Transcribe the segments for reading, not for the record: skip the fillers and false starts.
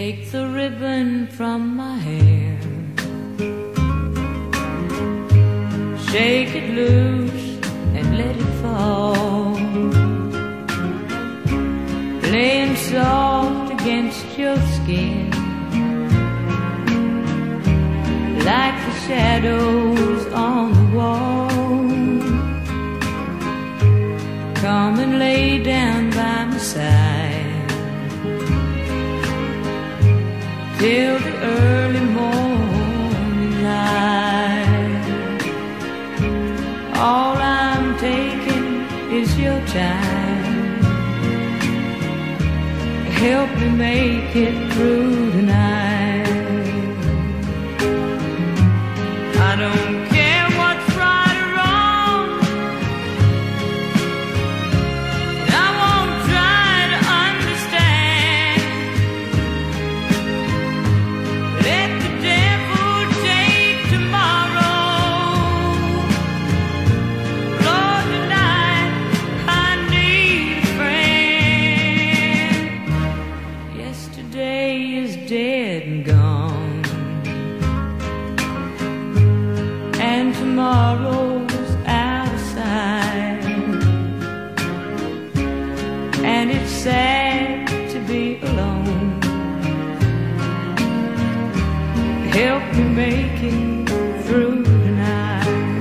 Take the ribbon from my hair, shake it loose and let it fall, laying soft against your skin, like the shadows on the wall. Come and lay down by my side till the early morning light. All I'm taking is your time. Help me make it through tonight. I don't care what's right or wrong, and I won't try to understand. Let the devil take tomorrow. Lord, tonight I need a friend. Yesterday is dead and gone, and tomorrow's out of sight, and it's sad to be alone. Help me make it through tonight.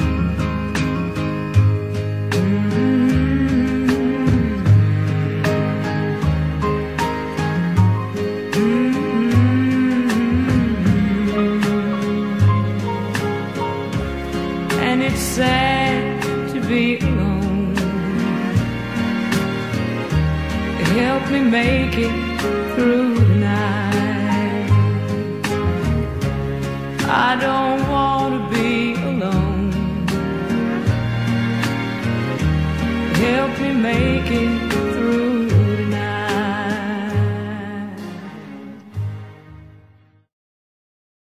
And it's sad to be alone. Help me make it through tonight. I don't want to be alone. Help me make it through